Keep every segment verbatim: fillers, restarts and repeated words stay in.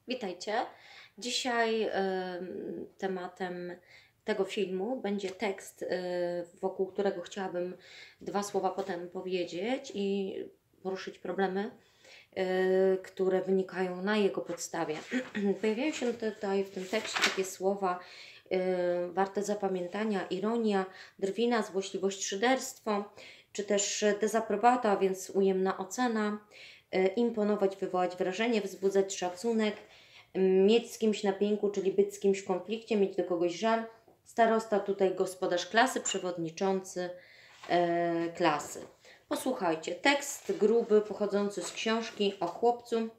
Witajcie. Dzisiaj y, tematem tego filmu będzie tekst, y, wokół którego chciałabym dwa słowa potem powiedzieć i poruszyć problemy, y, które wynikają na jego podstawie. Pojawiają się tutaj w tym tekście takie słowa y, warte zapamiętania: ironia, drwina, złośliwość, szyderstwo, czy też dezaprobata, a więc ujemna ocena, y, imponować, wywołać wrażenie, wzbudzać szacunek, mieć z kimś na pieńku, czyli być z kimś w konflikcie, mieć do kogoś żal. Starosta tutaj gospodarz klasy, przewodniczący e, klasy. Posłuchajcie, tekst gruby, pochodzący z książki o chłopcu, e,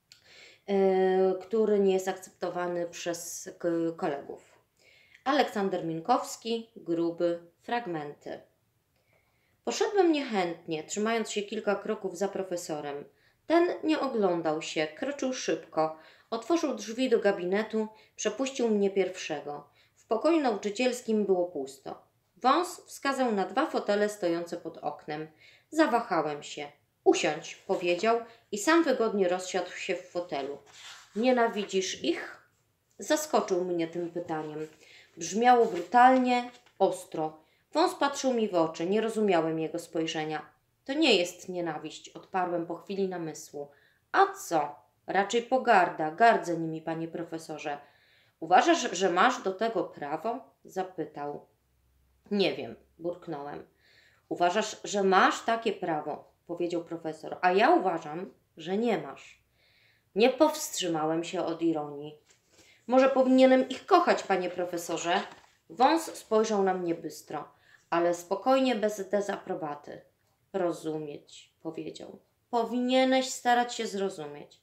który nie jest akceptowany przez kolegów. Aleksander Minkowski, gruby, fragmenty. Poszedłem niechętnie, trzymając się kilka kroków za profesorem. Ten nie oglądał się, kroczył szybko. Otworzył drzwi do gabinetu, przepuścił mnie pierwszego. W pokoju nauczycielskim było pusto. Wąs wskazał na dwa fotele stojące pod oknem. Zawahałem się. Usiądź, powiedział i sam wygodnie rozsiadł się w fotelu. Nienawidzisz ich? Zaskoczył mnie tym pytaniem. Brzmiało brutalnie, ostro. Wąs patrzył mi w oczy, nie rozumiałem jego spojrzenia. To nie jest nienawiść, odparłem po chwili namysłu. A co? Raczej pogarda, gardzę nimi, panie profesorze. Uważasz, że masz do tego prawo? Zapytał. Nie wiem, burknąłem. Uważasz, że masz takie prawo, powiedział profesor, a ja uważam, że nie masz. Nie powstrzymałem się od ironii. Może powinienem ich kochać, panie profesorze? Wąs spojrzał na mnie bystro, ale spokojnie, bez dezaprobaty. Rozumieć, powiedział. Powinieneś starać się zrozumieć.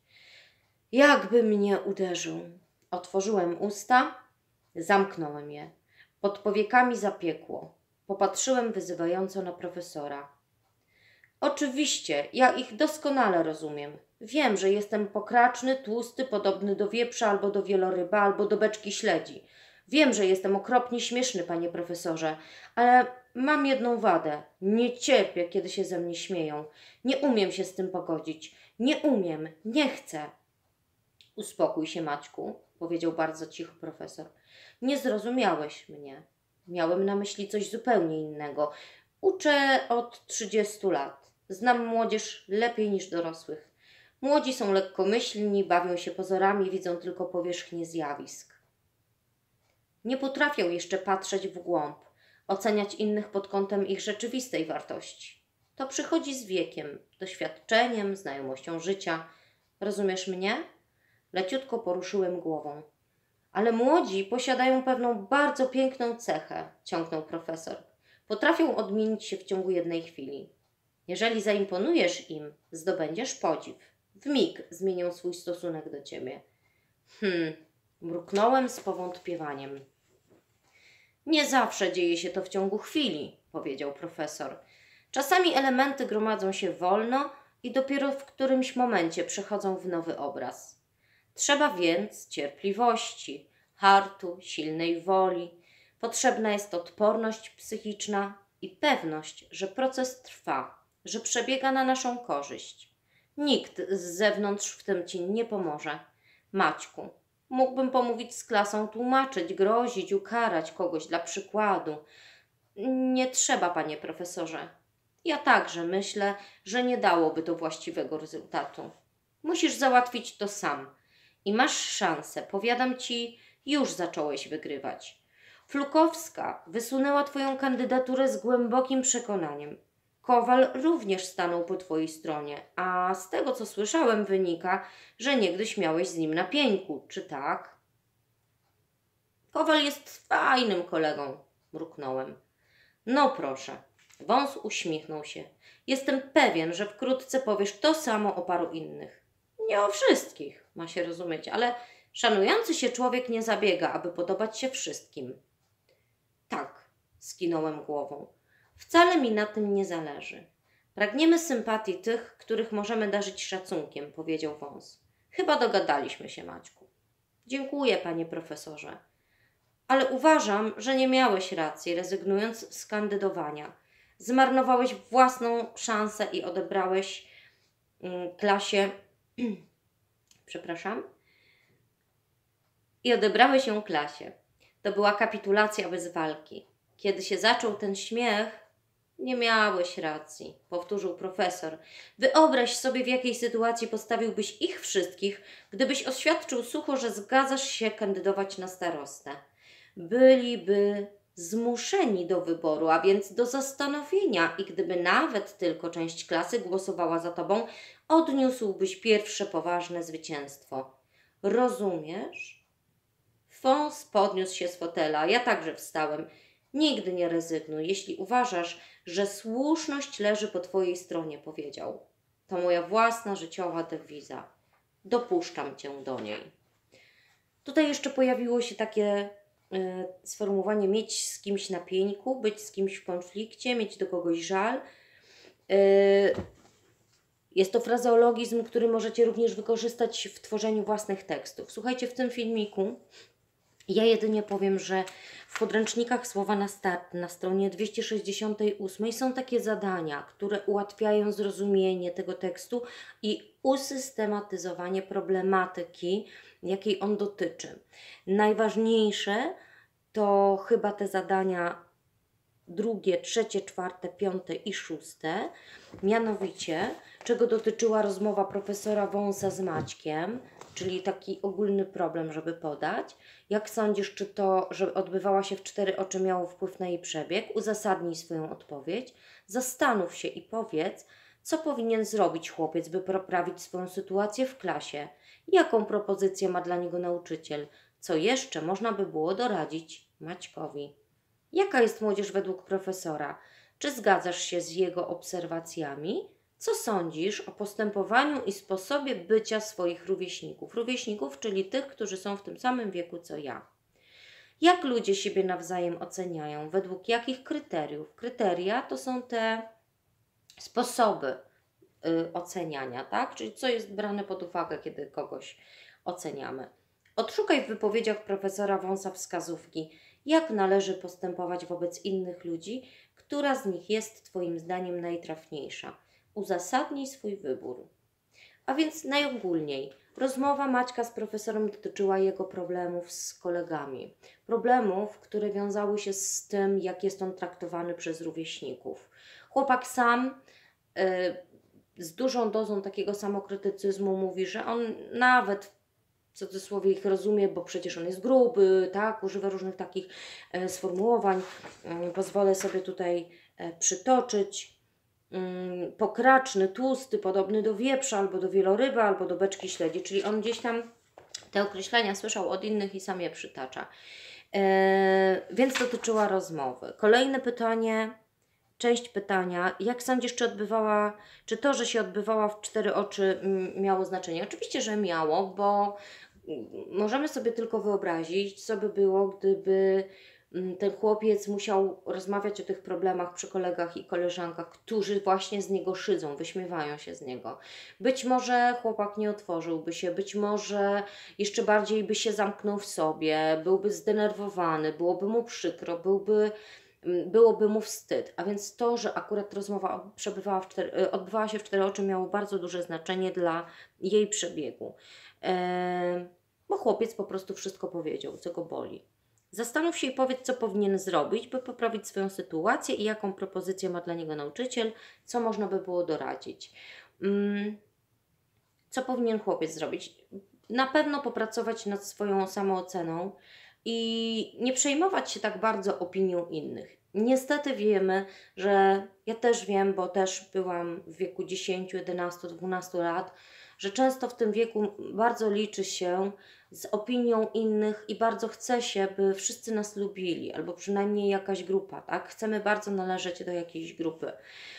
Jakby mnie uderzył. Otworzyłem usta, zamknąłem je. Pod powiekami zapiekło. Popatrzyłem wyzywająco na profesora. Oczywiście, ja ich doskonale rozumiem. Wiem, że jestem pokraczny, tłusty, podobny do wieprza albo do wieloryba, albo do beczki śledzi. Wiem, że jestem okropnie śmieszny, panie profesorze, ale mam jedną wadę. Nie cierpię, kiedy się ze mnie śmieją. Nie umiem się z tym pogodzić. Nie umiem, nie chcę. Uspokój się, Maćku, powiedział bardzo cicho profesor. Nie zrozumiałeś mnie. Miałem na myśli coś zupełnie innego. Uczę od trzydziestu lat. Znam młodzież lepiej niż dorosłych. Młodzi są lekkomyślni, bawią się pozorami, widzą tylko powierzchnię zjawisk. Nie potrafią jeszcze patrzeć w głąb, oceniać innych pod kątem ich rzeczywistej wartości. To przychodzi z wiekiem, doświadczeniem, znajomością życia. Rozumiesz mnie? Leciutko poruszyłem głową. Ale młodzi posiadają pewną bardzo piękną cechę, ciągnął profesor. Potrafią odmienić się w ciągu jednej chwili. Jeżeli zaimponujesz im, zdobędziesz podziw. W mig zmienią swój stosunek do ciebie. Hmm, mruknąłem z powątpiewaniem. Nie zawsze dzieje się to w ciągu chwili, powiedział profesor. Czasami elementy gromadzą się wolno i dopiero w którymś momencie przechodzą w nowy obraz. Trzeba więc cierpliwości, hartu, silnej woli. Potrzebna jest odporność psychiczna i pewność, że proces trwa, że przebiega na naszą korzyść. Nikt z zewnątrz w tym ci nie pomoże. Maćku, mógłbym pomówić z klasą, tłumaczyć, grozić, ukarać kogoś dla przykładu. Nie trzeba, panie profesorze. Ja także myślę, że nie dałoby to właściwego rezultatu. Musisz załatwić to sam. I masz szansę, powiadam ci, już zacząłeś wygrywać. Flukowska wysunęła twoją kandydaturę z głębokim przekonaniem. Kowal również stanął po twojej stronie, a z tego, co słyszałem, wynika, że niegdyś miałeś z nim na pieńku, czy tak? Kowal jest fajnym kolegą, mruknąłem. No proszę. Wąs uśmiechnął się. Jestem pewien, że wkrótce powiesz to samo o paru innych. Nie o wszystkich, ma się rozumieć, ale szanujący się człowiek nie zabiega, aby podobać się wszystkim. Tak, skinąłem głową. Wcale mi na tym nie zależy. Pragniemy sympatii tych, których możemy darzyć szacunkiem, powiedział Wąs. Chyba dogadaliśmy się, Maćku. Dziękuję, panie profesorze. Ale uważam, że nie miałeś racji, rezygnując z kandydowania. Zmarnowałeś własną szansę i odebrałeś mm, klasie... Przepraszam? i odebrałeś ją klasie. To była kapitulacja bez walki. Kiedy się zaczął ten śmiech, nie miałeś racji, powtórzył profesor. Wyobraź sobie, w jakiej sytuacji postawiłbyś ich wszystkich, gdybyś oświadczył sucho, że zgadzasz się kandydować na starostę. Byliby zmuszeni do wyboru, a więc do zastanowienia i gdyby nawet tylko część klasy głosowała za tobą, odniósłbyś pierwsze poważne zwycięstwo. Rozumiesz? Fons podniósł się z fotela. Ja także wstałem. Nigdy nie rezygnuj, jeśli uważasz, że słuszność leży po twojej stronie, powiedział. To moja własna życiowa dewiza. Dopuszczam cię do niej. Tutaj jeszcze pojawiło się takie y, sformułowanie mieć z kimś na pieńku, być z kimś w konflikcie, mieć do kogoś żal. Y, jest to frazeologizm, który możecie również wykorzystać w tworzeniu własnych tekstów. Słuchajcie, w tym filmiku ja jedynie powiem, że w podręcznikach Słowa na start na stronie dwieście sześćdziesiątej ósmej są takie zadania, które ułatwiają zrozumienie tego tekstu i usystematyzowanie problematyki, jakiej on dotyczy. Najważniejsze to chyba te zadania drugie, trzecie, czwarte, piąte i szóste, mianowicie czego dotyczyła rozmowa profesora Wąsa z Maćkiem, czyli taki ogólny problem, żeby podać. Jak sądzisz, czy to, że odbywała się w cztery oczy, miało wpływ na jej przebieg? Uzasadnij swoją odpowiedź. Zastanów się i powiedz, co powinien zrobić chłopiec, by poprawić swoją sytuację w klasie. Jaką propozycję ma dla niego nauczyciel? Co jeszcze można by było doradzić Maćkowi? Jaka jest młodzież według profesora? Czy zgadzasz się z jego obserwacjami? Co sądzisz o postępowaniu i sposobie bycia swoich rówieśników? Rówieśników, czyli tych, którzy są w tym samym wieku co ja. Jak ludzie siebie nawzajem oceniają? Według jakich kryteriów? Kryteria to są te sposoby y, oceniania, tak? Czyli co jest brane pod uwagę, kiedy kogoś oceniamy. Odszukaj w wypowiedziach profesora Wąsa wskazówki, jak należy postępować wobec innych ludzi, która z nich jest Twoim zdaniem najtrafniejsza. Uzasadnij swój wybór. A więc najogólniej, rozmowa Maćka z profesorem dotyczyła jego problemów z kolegami. Problemów, które wiązały się z tym, jak jest on traktowany przez rówieśników. Chłopak sam yy, z dużą dozą takiego samokrytycyzmu mówi, że on nawet w cudzysłowie ich rozumie, bo przecież on jest gruby, tak, używa różnych takich e, sformułowań. E, pozwolę sobie tutaj e, przytoczyć. Mm, pokraczny, tłusty, podobny do wieprza, albo do wieloryba, albo do beczki śledzi, czyli on gdzieś tam te określenia słyszał od innych i sam je przytacza. E, więc dotyczyła rozmowy. Kolejne pytanie, część pytania, jak sądzisz, czy odbywała, czy to, że się odbywała w cztery oczy m, miało znaczenie? Oczywiście, że miało, bo możemy sobie tylko wyobrazić, co by było, gdyby ten chłopiec musiał rozmawiać o tych problemach przy kolegach i koleżankach, którzy właśnie z niego szydzą, wyśmiewają się z niego. Być może chłopak nie otworzyłby się, być może jeszcze bardziej by się zamknął w sobie, byłby zdenerwowany, byłoby mu przykro, byłby, byłoby mu wstyd. A więc to, że akurat rozmowa przebywała w cztery, odbywała się w cztery oczy, miało bardzo duże znaczenie dla jej przebiegu. Eee, bo chłopiec po prostu wszystko powiedział, co go boli. Zastanów się i powiedz, co powinien zrobić, by poprawić swoją sytuację i jaką propozycję ma dla niego nauczyciel, co można by było doradzić. Hmm, co powinien chłopiec zrobić? Na pewno popracować nad swoją samooceną i nie przejmować się tak bardzo opinią innych. Niestety wiemy, że ja też wiem, bo też byłam w wieku dziesięć, jedenaście, dwanaście lat, że często w tym wieku bardzo liczy się z opinią innych i bardzo chce się, by wszyscy nas lubili, albo przynajmniej jakaś grupa, tak? Chcemy bardzo należeć do jakiejś grupy.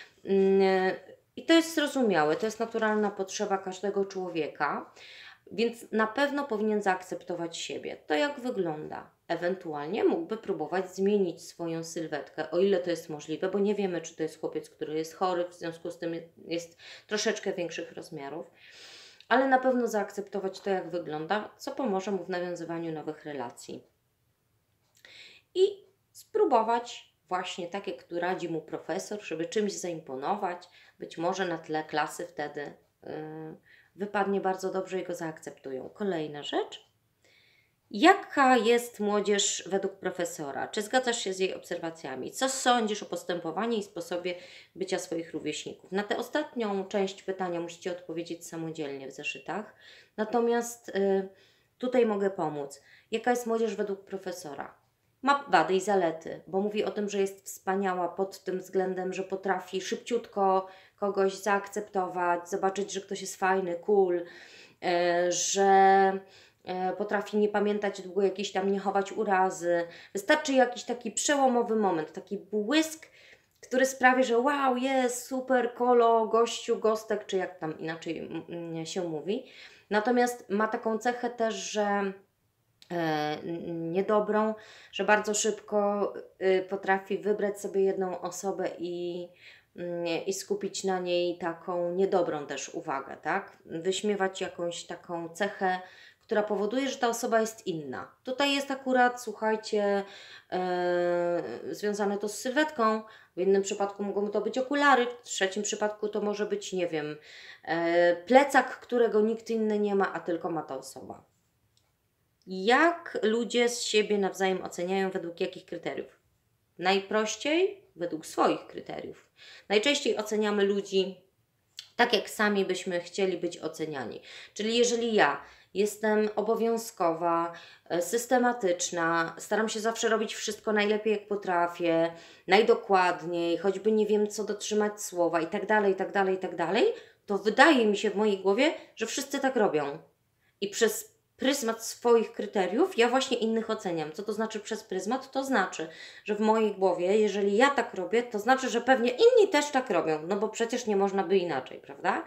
I to jest zrozumiałe, to jest naturalna potrzeba każdego człowieka, więc na pewno powinien zaakceptować siebie, to jak wygląda. Ewentualnie mógłby próbować zmienić swoją sylwetkę, o ile to jest możliwe, bo nie wiemy, czy to jest chłopiec, który jest chory, w związku z tym jest troszeczkę większych rozmiarów, ale na pewno zaakceptować to, jak wygląda, co pomoże mu w nawiązywaniu nowych relacji. I spróbować właśnie tak, jak tu radzi mu profesor, żeby czymś zaimponować, być może na tle klasy wtedy yy, wypadnie bardzo dobrze i go zaakceptują. Kolejna rzecz. Jaka jest młodzież według profesora? Czy zgadzasz się z jej obserwacjami? Co sądzisz o postępowaniu i sposobie bycia swoich rówieśników? Na tę ostatnią część pytania musicie odpowiedzieć samodzielnie w zeszytach. Natomiast y, tutaj mogę pomóc. Jaka jest młodzież według profesora? Ma wady i zalety, bo mówi o tym, że jest wspaniała pod tym względem, że potrafi szybciutko kogoś zaakceptować, zobaczyć, że ktoś jest fajny, cool, y, że potrafi nie pamiętać długo, jakieś tam nie chować urazy. Wystarczy jakiś taki przełomowy moment, taki błysk, który sprawi, że wow, jest super, kolo, gościu, gostek, czy jak tam inaczej się mówi. Natomiast ma taką cechę też, że e, niedobrą, że bardzo szybko y, potrafi wybrać sobie jedną osobę i i skupić na niej taką niedobrą też uwagę, tak? Wyśmiewać jakąś taką cechę, która powoduje, że ta osoba jest inna. Tutaj jest akurat, słuchajcie, e, związane to z sylwetką, w innym przypadku mogą to być okulary, w trzecim przypadku to może być, nie wiem, e, plecak, którego nikt inny nie ma, a tylko ma ta osoba. Jak ludzie z siebie nawzajem oceniają, według jakich kryteriów? Najprościej według swoich kryteriów. Najczęściej oceniamy ludzi tak, jak sami byśmy chcieli być oceniani. Czyli jeżeli ja jestem obowiązkowa, systematyczna, staram się zawsze robić wszystko najlepiej, jak potrafię, najdokładniej, choćby nie wiem, co dotrzymać słowa i tak dalej, i tak dalej, i tak dalej, to wydaje mi się w mojej głowie, że wszyscy tak robią. I przez pryzmat swoich kryteriów ja właśnie innych oceniam. Co to znaczy przez pryzmat? To znaczy, że w mojej głowie, jeżeli ja tak robię, to znaczy, że pewnie inni też tak robią, no bo przecież nie można by inaczej, prawda?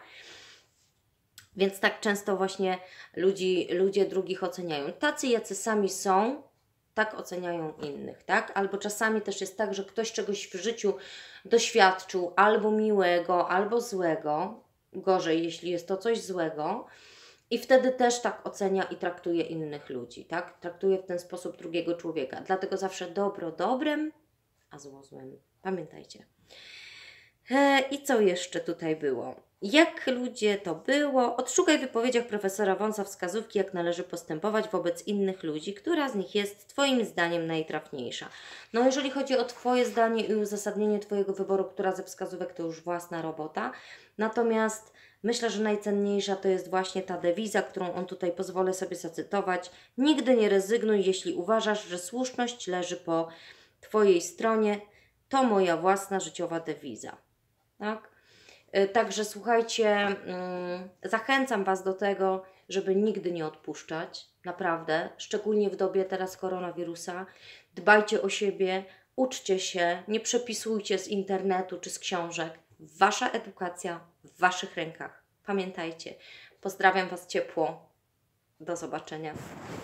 Więc tak często właśnie ludzi, ludzie drugich oceniają. Tacy, jacy sami są, tak oceniają innych, tak? Albo czasami też jest tak, że ktoś czegoś w życiu doświadczył, albo miłego, albo złego, gorzej, jeśli jest to coś złego, i wtedy też tak ocenia i traktuje innych ludzi, tak? Traktuje w ten sposób drugiego człowieka. Dlatego zawsze dobro dobrem, a zło złem. Pamiętajcie. E, I co jeszcze tutaj było? Jak ludzie to było? Odszukaj w wypowiedziach profesora Wąsa wskazówki, jak należy postępować wobec innych ludzi, która z nich jest Twoim zdaniem najtrafniejsza. No jeżeli chodzi o Twoje zdanie i uzasadnienie Twojego wyboru, która ze wskazówek, to już własna robota. Natomiast myślę, że najcenniejsza to jest właśnie ta dewiza, którą on tutaj pozwolę sobie zacytować. Nigdy nie rezygnuj, jeśli uważasz, że słuszność leży po Twojej stronie. To moja własna życiowa dewiza. Tak? Także słuchajcie, zachęcam Was do tego, żeby nigdy nie odpuszczać, naprawdę, szczególnie w dobie teraz koronawirusa. Dbajcie o siebie, uczcie się, nie przepisujcie z internetu czy z książek. Wasza edukacja w Waszych rękach. Pamiętajcie. Pozdrawiam Was ciepło. Do zobaczenia.